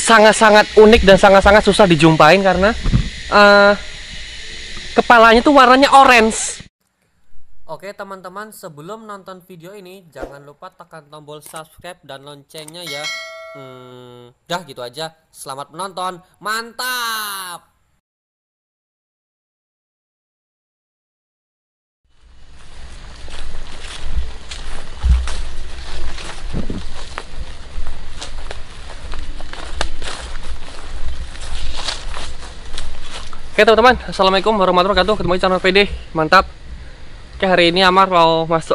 sangat-sangat unik dan sangat-sangat susah dijumpain karena kepalanya tuh warnanya orange. Oke teman-teman, sebelum nonton video ini jangan lupa tekan tombol subscribe dan loncengnya ya. Dah gitu aja. Selamat menonton. Mantap. Oke teman-teman, assalamualaikum warahmatullahi wabarakatuh. Ketemu di channel PD, mantap. Oke, hari ini Amar mau masuk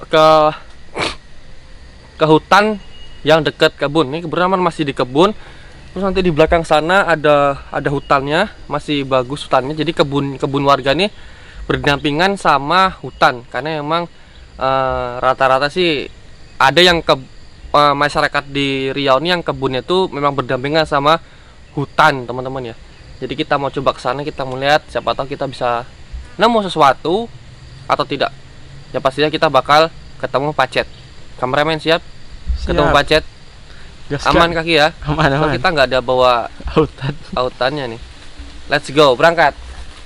ke hutan yang dekat kebun. Ini kebetulan Amar masih di kebun. Terus nanti di belakang sana ada hutannya, masih bagus hutannya. Jadi kebun warga ini berdampingan sama hutan. Karena emang rata-rata sih ada yang masyarakat di Riau ini yang kebunnya itu memang berdampingan sama hutan teman-teman ya. Jadi kita mau coba ke sana, kita mau lihat siapa tahu kita bisa nemu sesuatu atau tidak. Ya pastinya kita bakal ketemu pacet. Kameramen siap? Ketemu pacet. Aman kaki ya? Aman. So, kita nggak ada bawa autannya nih. Let's go, berangkat.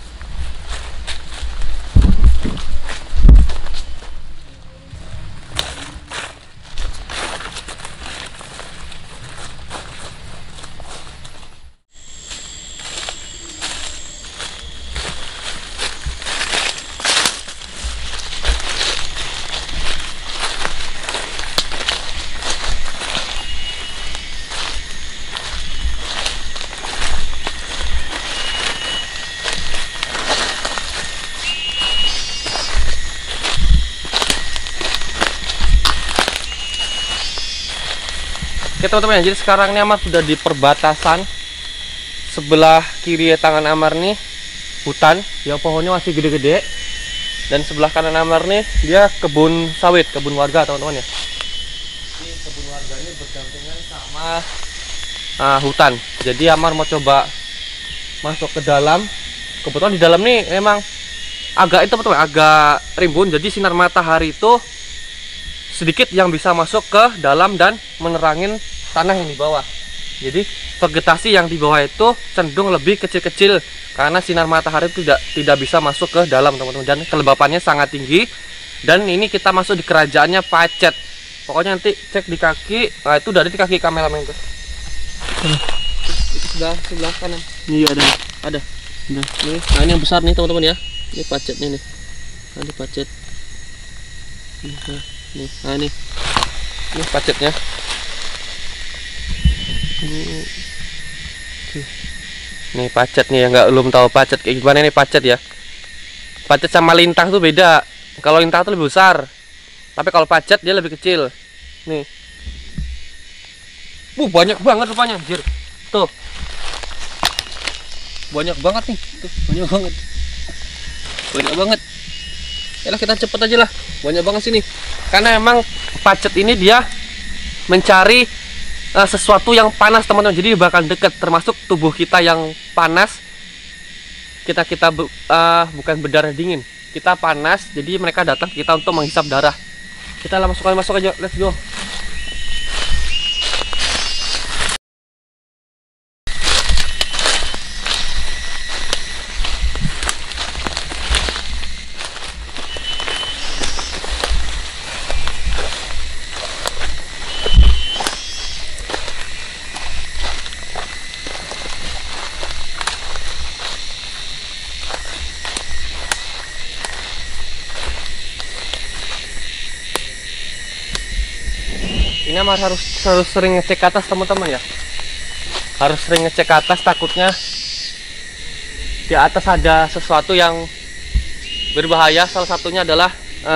Oke teman-teman, jadi sekarang ini Amar sudah di perbatasan. Sebelah kiri tangan Amar nih hutan, yang pohonnya masih gede-gede. Dan sebelah kanan Amar nih dia kebun sawit, kebun warga teman-teman ya. Ini kebun warga ini berdampingan sama hutan. Jadi Amar mau coba masuk ke dalam. Kebetulan di dalam nih memang agak itu teman-teman, agak rimbun. Jadi sinar matahari itu sedikit yang bisa masuk ke dalam dan menerangin tanah yang di bawah. Jadi vegetasi yang di bawah itu cenderung lebih kecil-kecil karena sinar matahari tidak bisa masuk ke dalam teman-teman, dan kelembapannya sangat tinggi. Dan ini kita masuk di kerajaannya pacet. Pokoknya nanti cek di kaki. Nah itu dari di kaki kameramen tuh. Itu sebelah kanan. Iya ada. Nih, nah ini yang besar nih teman-teman ya. Ini pacetnya nih. Ini pacet. Nah ini pacetnya. Nih pacet nih ya, nggak belum tahu pacet kayak gimana. Nih pacet ya. Pacet sama lintah tuh beda. Kalau lintah tuh lebih besar, tapi kalau pacet dia lebih kecil. Nih, banyak banget rupanya, anjir. Tuh, banyak banget nih. Tuh, banyak banget. Yalah kita cepet aja lah. Banyak banget sini. Karena emang pacet ini dia mencari sesuatu yang panas teman-teman. Jadi bakal dekat, termasuk tubuh kita yang panas. Kita bukan berdarah dingin, kita panas. Jadi mereka datang kita untuk menghisap darah. Kita langsung masuk aja, let's go. Ini Amar harus sering ngecek ke atas teman-teman ya. Harus sering ngecek ke atas, takutnya di atas ada sesuatu yang berbahaya. Salah satunya adalah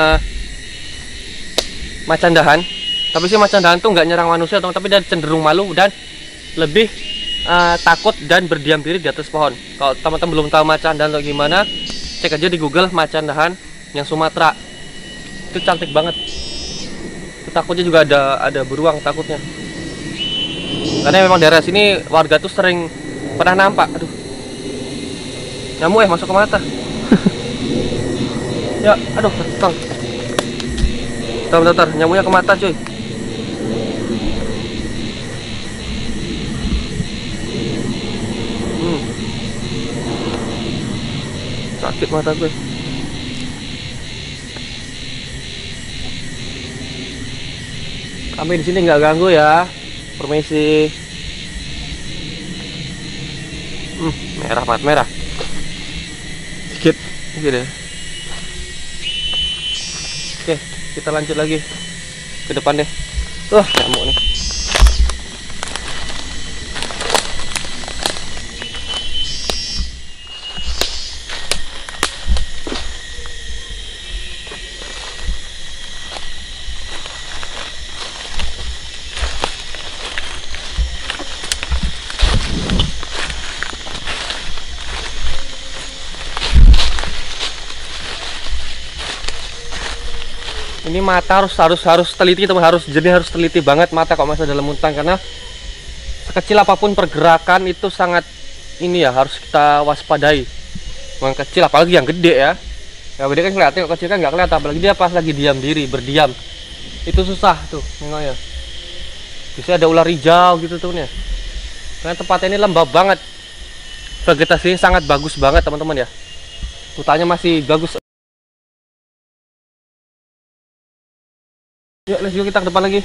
macan dahan. Tapi si macan dahan tuh nggak nyerang manusia teman, tapi dia cenderung malu dan lebih takut dan berdiam diri di atas pohon. Kalau teman-teman belum tahu macan dahan atau gimana, cek aja di Google macan dahan yang Sumatera. Itu cantik banget. Takutnya juga ada beruang takutnya. Karena memang daerah sini warga tuh sering pernah nampak. Aduh, nyamuk masuk ke mata. Ya, aduh, bentar, nyamuknya ke mata cuy. sakit mata gue. Kami di sini nggak ganggu ya. Permisi. Merah banget, merah. Sedikit gitu ya. Oke, kita lanjut lagi ke depan deh. Nyamuk nih. Ini mata harus teliti teman, harus teliti banget mata kalau masih dalam hutan, karena sekecil apapun pergerakan itu sangat ini ya, harus kita waspadai. Yang kecil apalagi yang gede ya. Yang gede kan kelihatan, yang kecil kan nggak kelihatan, apalagi dia pas lagi berdiam. Itu susah tuh nengoknya. Bisa ada ular hijau gitu tuh ya. Karena tempatnya ini lembab banget. Vegetasinya sangat bagus banget teman-teman ya. Hutannya masih bagus. Yuk, let's go, kita ke depan lagi.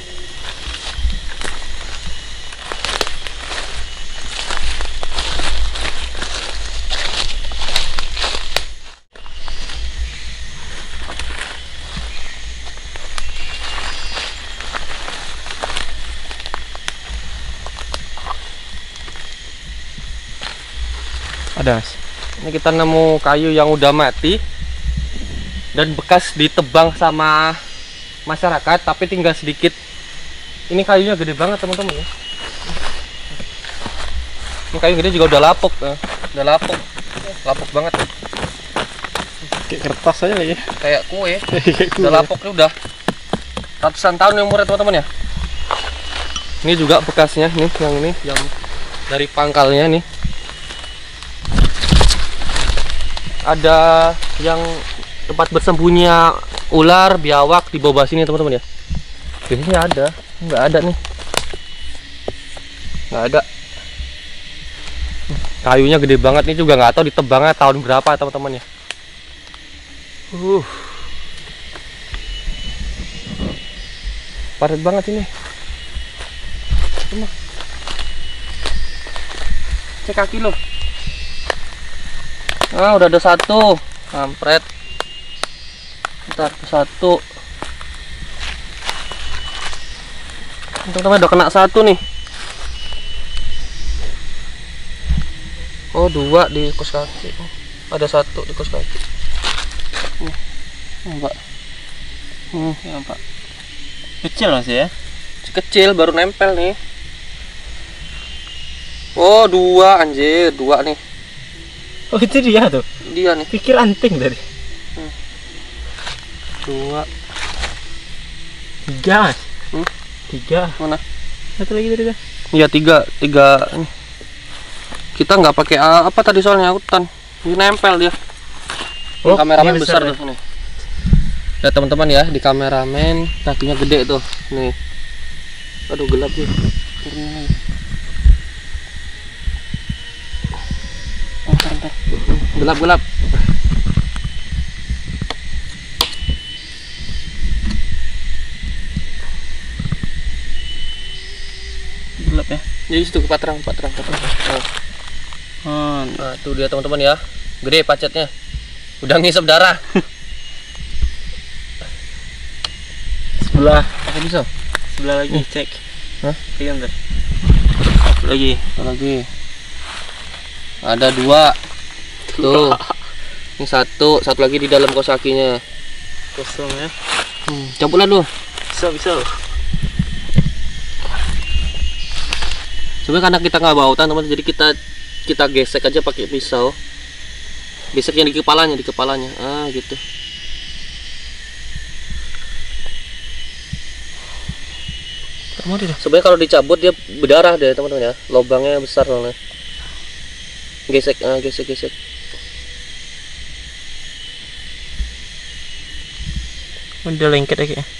Ada. Ini kita nemu kayu yang udah mati dan bekas ditebang sama masyarakat, tapi tinggal sedikit. Ini kayunya gede banget teman-teman ya. Ini kayu gede juga udah lapuk ya. Udah lapuk banget. Kayak kertas aja lagi. Kayak kue. Udah lapuk nih, udah ratusan tahun umurnya teman-teman ya. Ini juga bekasnya nih, yang dari pangkalnya nih. Ada yang tempat bersembunyinya ular, biawak di bawah sini teman-teman ya. Biasanya ada, nggak ada nih. Nggak ada. Kayunya gede banget nih, juga nggak tahu ditebangnya tahun berapa teman-teman ya. Padat banget ini. Cek kaki lo. Udah ada satu. Kampret. Ntar satu. Teman-teman udah kena satu nih. Dua di kos kaki. Ada satu di kos kaki. Mbak. Ya, Pak. Kecil masih ya? Kecil, baru nempel nih. Dua anjir, dua nih. Itu dia tuh. Dia nih. Pikir anting tadi. Dua. Tiga mas. Tiga. Mana? Satu lagi tadi kan? Iya, tiga ini. Kita nggak pakai apa tadi soalnya hutan. Ini nempel dia. Kameramen besar tuh nih. Ya teman-teman ya, di kameramen kakinya gede tuh. Nih. Aduh, gelap sih. Bentar. Gelap. Gelap ya. Jadi situ patrang. Nah, tuh dia teman-teman ya. Gede pacetnya. Udah ngisep darah. Sebelah. Pakai pisau. Sebelah lagi cek. Hah? Pegang ntar. Lagi. Ada dua. Tuh. Ini satu lagi di dalam kos kakinya. Kosong ya. Cabutlah dulu. Bisa. Sebenarnya karena kita nggak bawa hutan teman, jadi kita gesek aja pakai pisau. Gesek yang di kepalanya. Gitu. Sebenarnya kalau dicabut dia berdarah deh teman-teman ya. Lubangnya besar soalnya. Gesek. Udah lengket lagi ya.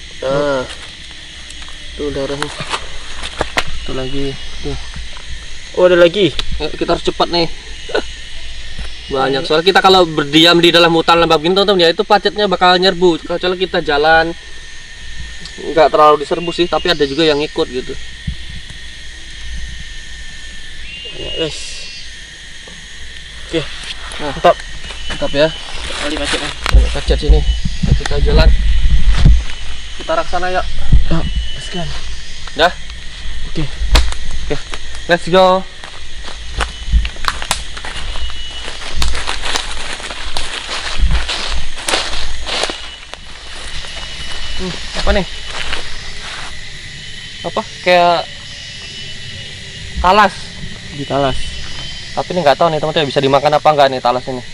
Tuh darahnya. Tuh lagi. Tuh. Ada lagi. Kita harus cepat nih. Banyak. Soalnya kita kalau berdiam di dalam hutan lembab gini teman-teman ya, itu pacetnya bakal nyerbu. Kalau kita jalan nggak terlalu diserbu sih, tapi ada juga yang ikut gitu. Yes. Oke. Nah, mantap ya. Kali pacetnya. Banyak pacet sini. Kita jalan. Kita raksana ya. Sekian. Dah. Oke. Oke. Let's go. Apa nih? Apa? Kayak talas. Di talas. Tapi ini nggak tahu nih teman-teman bisa dimakan apa nggak nih talas ini.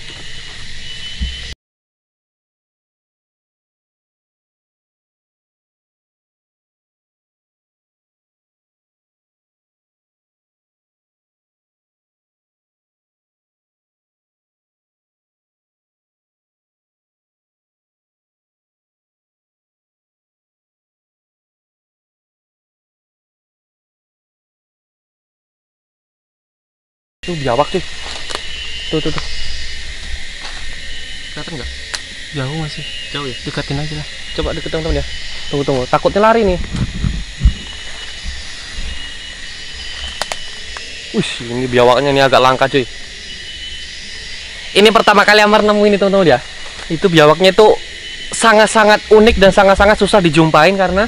Tuh biawak sih. Tuh. Kelihatan nggak? Jauh masih. Jauh ya? Dekatin aja lah. Coba deket teman-teman ya. Tunggu. Takutnya lari nih. Ini biawaknya nih agak langka cuy. Ini pertama kali Amar nemu ini teman-teman ya. Itu biawaknya itu sangat-sangat unik dan sangat-sangat susah dijumpain karena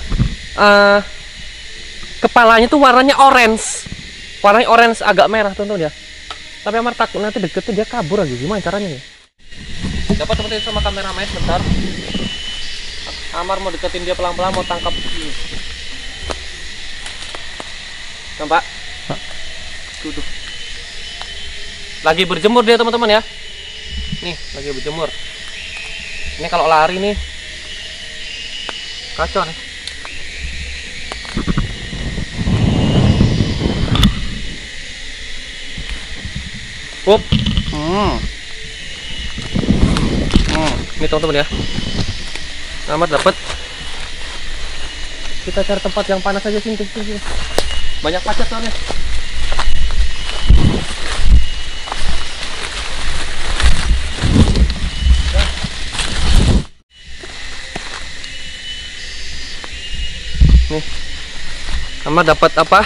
kepalanya tuh warnanya orange. Warnanya orange agak merah teman-teman ya. Tapi Amar takut nanti deketin dia kabur lagi. Gimana caranya nih? Dapat teman-teman sama kameramen bentar. Amar mau deketin dia pelan-pelan, mau tangkap. Nampak? Tuh. Lagi berjemur dia teman-teman ya. Nih, lagi berjemur. Ini kalau lari nih kacau nih. Up. Ini teman-teman ya. Amar dapat. Kita cari tempat yang panas aja sini. Banyak pacet soalnya. Nih, Amar dapat apa?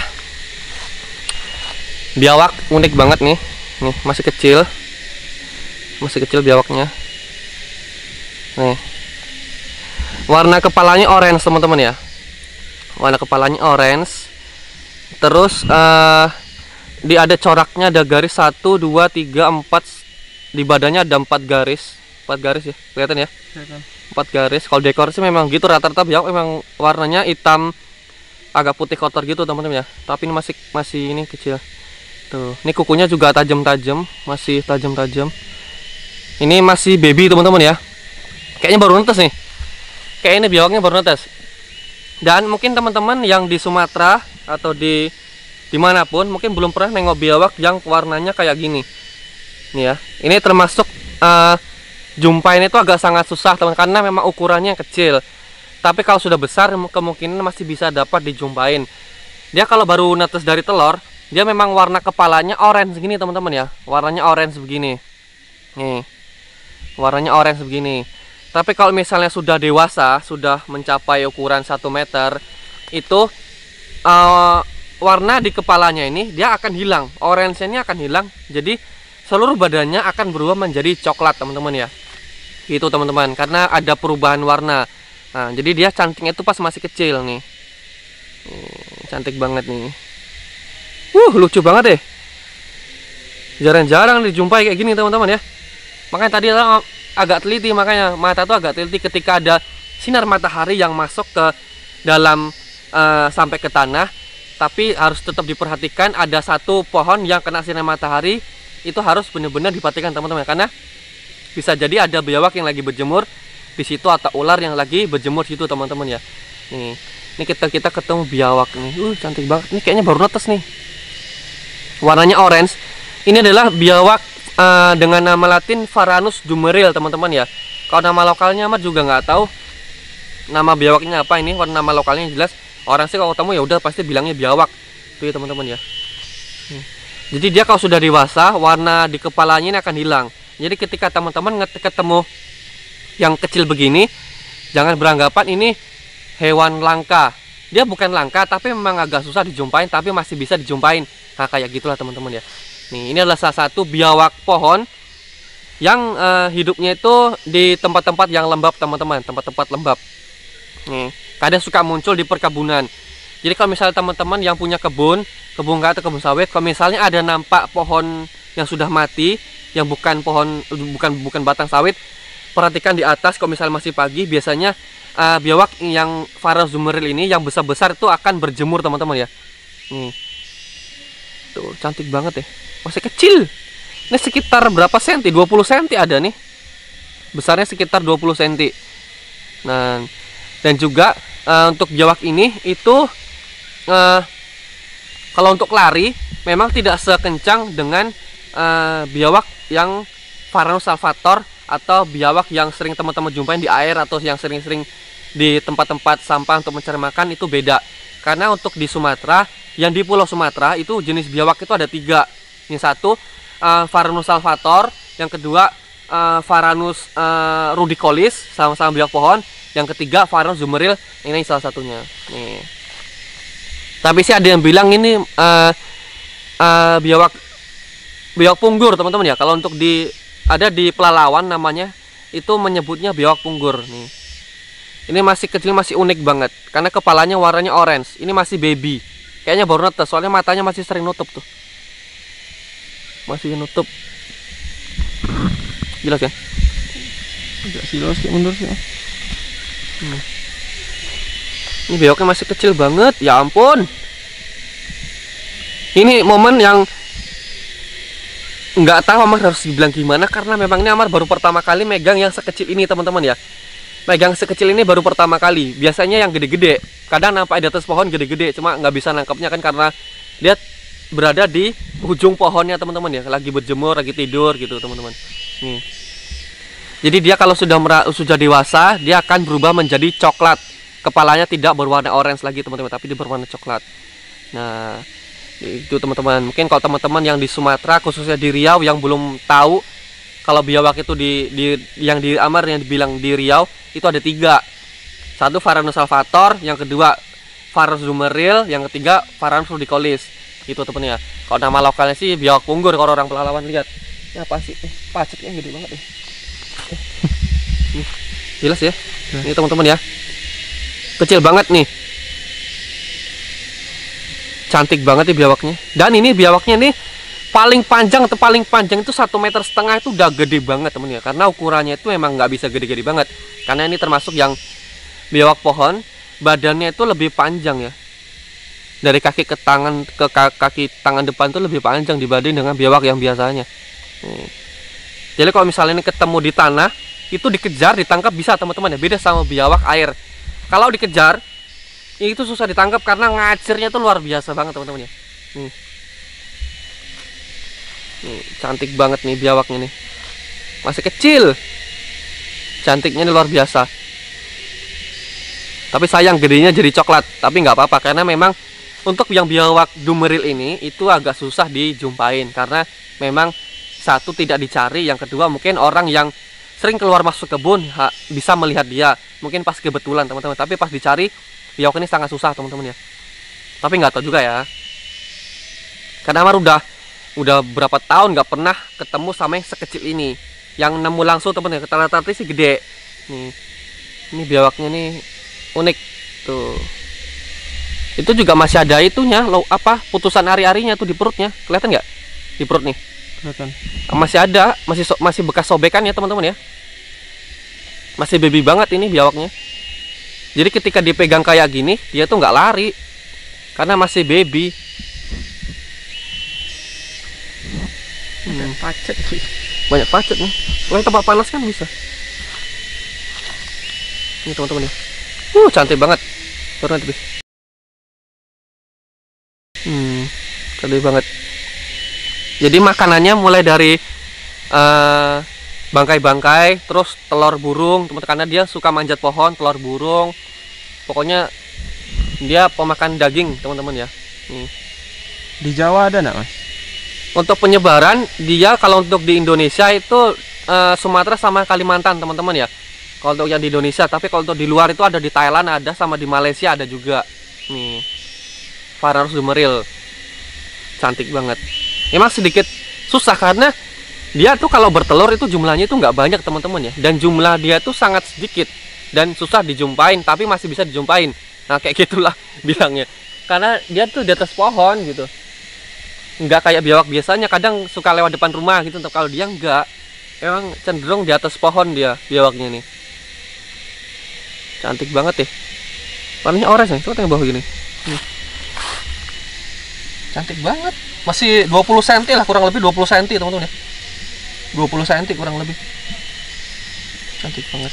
Biawak unik banget nih. Nih, masih kecil biawaknya. Nih, warna kepalanya orange teman-teman ya. Warna kepalanya orange. Terus di ada coraknya, ada garis 1, 2, 3, 4. Di badannya ada 4 garis. 4 garis ya, kelihatan ya? Kelihatan. 4 garis. Kalau dekor sih memang gitu, rata-rata biawak memang warnanya hitam agak putih kotor gitu teman-teman ya. Tapi ini masih ini kecil. Tuh, ini kukunya juga tajam-tajam, masih tajam-tajam. Ini masih baby teman-teman ya. Kayaknya baru netes nih. Kayak ini biawaknya baru netes. Dan mungkin teman-teman yang di Sumatera atau di dimanapun mungkin belum pernah nengok biawak yang warnanya kayak gini. Nih ya. Ini termasuk jumpain itu agak sangat susah teman, karena memang ukurannya kecil. Tapi kalau sudah besar kemungkinan masih bisa dapat dijumpain. Dia kalau baru netes dari telur, dia memang warna kepalanya orange begini teman-teman ya. Warnanya orange begini. Nih. Warnanya orange begini. Tapi kalau misalnya sudah dewasa, sudah mencapai ukuran 1 meter, itu warna di kepalanya ini dia akan hilang. Orange-nya akan hilang. Jadi seluruh badannya akan berubah menjadi coklat teman-teman ya. Gitu teman-teman, karena ada perubahan warna. Nah, jadi dia cantiknya itu pas masih kecil nih. Cantik banget nih. Lucu banget deh. Jarang-jarang dijumpai kayak gini teman-teman ya. Makanya tadi agak teliti, makanya mata tuh agak teliti ketika ada sinar matahari yang masuk ke dalam sampai ke tanah. Tapi harus tetap diperhatikan, ada satu pohon yang kena sinar matahari, itu harus benar-benar diperhatikan teman-teman, karena bisa jadi ada biawak yang lagi berjemur di situ atau ular yang lagi berjemur di situ teman-teman ya. Ini kita ketemu biawak nih. Cantik banget. Ini kayaknya baru netes nih. Warnanya orange. Ini adalah biawak dengan nama latin Varanus jumeril teman-teman ya. Kalau nama lokalnya mah juga nggak tahu nama biawaknya apa. Ini warna nama lokalnya jelas. Orang sih kalau ketemu ya udah pasti bilangnya biawak. Tuh ya teman-teman ya. Jadi dia kalau sudah dewasa, warna di kepalanya ini akan hilang. Jadi ketika teman-teman ketemu yang kecil begini, jangan beranggapan ini hewan langka. Dia bukan langka, tapi memang agak susah dijumpain, tapi masih bisa dijumpain. Nah, kayak gitulah teman-teman ya. Nih, ini adalah salah satu biawak pohon yang hidupnya itu di tempat-tempat yang lembab, teman-teman, tempat-tempat lembab. Nih, kadang suka muncul di perkebunan. Jadi kalau misalnya teman-teman yang punya kebun atau kebun sawit, kalau misalnya ada nampak pohon yang sudah mati, yang bukan pohon, bukan batang sawit, perhatikan di atas. Kalau misalnya masih pagi, biasanya biawak yang Varus zumeril ini yang besar-besar itu akan berjemur, teman-teman ya. Nih, tuh cantik banget ya, masih kecil. Ini sekitar berapa senti? 20 senti ada nih. Besarnya sekitar 20 senti. Nah, dan juga untuk biawak ini itu kalau untuk lari memang tidak sekencang dengan biawak yang Varanus salvator atau biawak yang sering teman-teman jumpain di air atau yang sering-sering di tempat-tempat sampah untuk mencari makan. Itu beda. Karena untuk di Sumatera, yang di Pulau Sumatera itu jenis biawak itu ada 3. Yang satu Varanus salvator, yang kedua Varanus rudicolis, sama-sama biawak pohon, yang ketiga Varanus zumeril, ini salah satunya. Nih. Tapi sih ada yang bilang ini biawak punggur, teman-teman ya. Kalau untuk ada di Pelalawan namanya itu menyebutnya biawak punggur nih. Ini masih kecil, masih unik banget karena kepalanya warnanya orange. Ini masih baby. Kayaknya baru netes, soalnya matanya masih sering nutup tuh. Masih nutup. Jelas ya? Agak silos kayak mundur sih. Ini biawaknya masih kecil banget, ya ampun. Ini momen yang nggak tahu Amar harus dibilang gimana, karena memang ini Amar baru pertama kali megang yang sekecil ini, teman-teman ya. Megang sekecil ini baru pertama kali. Biasanya yang gede-gede, kadang nampak di atas pohon gede-gede, cuma nggak bisa nangkapnya kan karena dia berada di ujung pohonnya, teman-teman ya, lagi berjemur, lagi tidur gitu, teman-teman. Nih. Jadi dia kalau sudah dewasa, dia akan berubah menjadi coklat. Kepalanya tidak berwarna orange lagi, teman-teman, tapi dia berwarna coklat. Nah, itu teman-teman. Mungkin kalau teman-teman yang di Sumatera, khususnya di Riau, yang belum tahu kalau biawak itu yang di Amar yang dibilang di Riau itu ada 3. Satu Varanus salvator, yang kedua Varus zumeril, yang ketiga Varanus rudicolis. Itu teman ya. Kalau nama lokalnya sih biawak punggur kalau orang Pelalawan. Lihat. Ini apa sih? Pacetnya gede banget ya. Jelas ya. Ini teman-teman ya. Kecil banget nih. Cantik banget nih biawaknya. Dan ini biawaknya nih paling panjang itu 1,5 meter itu udah gede banget, temen ya. Karena ukurannya itu memang nggak bisa gede-gede banget. Karena ini termasuk yang biawak pohon, badannya itu lebih panjang ya. Dari kaki ke tangan ke kaki tangan depan itu lebih panjang dibanding dengan biawak yang biasanya. Nih. Jadi kalau misalnya ini ketemu di tanah, itu dikejar, ditangkap bisa, teman-teman ya. Beda sama biawak air. Kalau dikejar itu susah ditangkap karena ngacirnya itu luar biasa banget, teman-teman ya. Nih. Nih, cantik banget nih biawaknya nih. Masih kecil. Cantiknya ini luar biasa. Tapi sayang gedenya jadi coklat, tapi nggak apa-apa karena memang untuk yang biawak zumeril ini itu agak susah dijumpain karena memang satu tidak dicari, yang kedua mungkin orang yang sering keluar masuk kebun bisa melihat dia, mungkin pas kebetulan, teman-teman. Tapi pas dicari biawak ini sangat susah, teman-teman ya. Tapi nggak tahu juga ya. Karena Amar udah berapa tahun nggak pernah ketemu sama yang sekecil ini. Yang nemu langsung, teman-teman ya, rata-rata sih gede. Nih, ini biawaknya nih unik tuh. Itu juga masih ada itunya, putusan ari-arinya tuh di perutnya, kelihatan nggak? Di perut nih. Kelihatan. Masih ada, masih bekas sobekan ya, teman-teman ya. Masih baby banget ini biawaknya. Jadi ketika dipegang kayak gini, dia tuh nggak lari karena masih baby. Pacet. Banyak pacet nih. Kalau tempat panas kan bisa. Ini teman-teman ya. Cantik banget. Turun nanti. Cantik banget. Jadi makanannya mulai dari bangkai-bangkai, terus telur burung, teman-teman, karena dia suka manjat pohon, telur burung. Pokoknya dia pemakan daging, teman-teman ya. Di Jawa ada nggak, Mas? Untuk penyebaran dia kalau untuk di Indonesia itu Sumatera sama Kalimantan teman-teman ya. Kalau untuk yang di Indonesia, tapi kalau untuk di luar itu ada di Thailand ada, sama di Malaysia ada juga. Nih, Varanus dumeril, cantik banget. Emang sedikit susah karena dia tuh kalau bertelur itu jumlahnya itu nggak banyak teman-teman ya, dan jumlah dia tuh sangat sedikit dan susah dijumpain, tapi masih bisa dijumpain. Nah kayak gitulah bilangnya, karena dia tuh di atas pohon gitu. Nggak kayak biawak biasanya kadang suka lewat depan rumah gitu, tapi kalau dia nggak, emang cenderung di atas pohon dia biawaknya nih. Cantik banget ya, warnanya orange nih, coba tengok bawah gini nih. Cantik banget, masih 20 cm lah, kurang lebih 20 cm teman-teman ya, 20 cm kurang lebih. Cantik banget.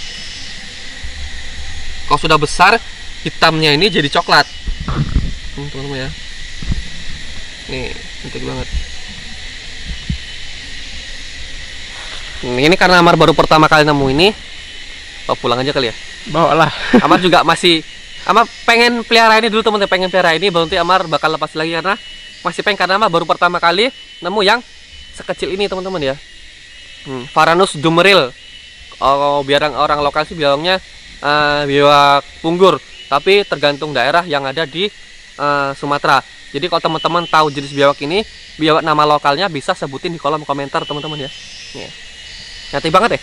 Kalau sudah besar hitamnya ini jadi coklat teman-teman ya. Nih, cantik banget. Ini karena Amar baru pertama kali nemu ini, bawa pulang aja kali ya. Bawa lah. Amar juga masih, Amar pengen pelihara ini dulu teman-teman, pengen pelihara ini, baru nanti Amar bakal lepas lagi karena masih pengen, karena Amar baru pertama kali nemu yang sekecil ini teman-teman ya. Varanus dumeril. Oh, biar orang lokal sih bilangnya biawak punggur, tapi tergantung daerah yang ada di Sumatera. Jadi kalau teman-teman tahu jenis biawak ini, biawak nama lokalnya bisa sebutin di kolom komentar teman-teman ya. Nih. Cantik banget ya.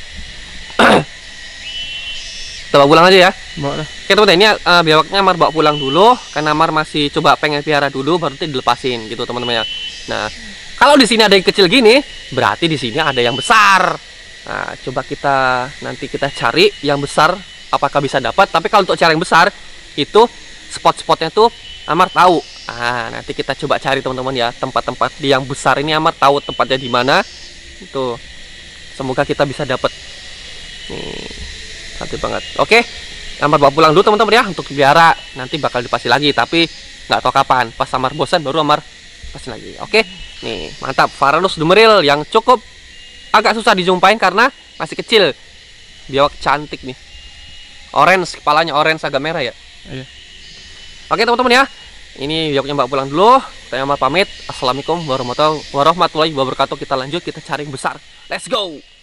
Kita bawa pulang aja ya. Bawa lah. Oke teman-teman, ini biawaknya Amar bawa pulang dulu karena Amar masih coba pengen piara dulu, baru nanti dilepasin gitu teman-teman ya. Nah, kalau di sini ada yang kecil gini, berarti di sini ada yang besar. Nah, coba nanti kita cari yang besar, apakah bisa dapat. Tapi kalau untuk cari yang besar itu spot-spotnya tuh Amar tahu. Nanti kita coba cari teman-teman ya, tempat-tempat yang besar ini Amar tahu tempatnya di mana. Itu semoga kita bisa dapat. Nih, cantik banget. Oke, Amar bawa pulang dulu teman-teman ya untuk biara. Nanti bakal dipasih lagi, tapi nggak tahu kapan. Pas Amar bosan baru Amar pasih lagi. Oke, nih mantap Varanus dumeril yang cukup agak susah dijumpain karena masih kecil. Biawak cantik nih. Orange, kepalanya orange agak merah ya. Iya. Oke teman-teman ya, ini biawaknya bawa pulang dulu. Saya Amar pamit. Assalamualaikum warahmatullahi wabarakatuh. Kita lanjut, kita cari yang besar. Let's go.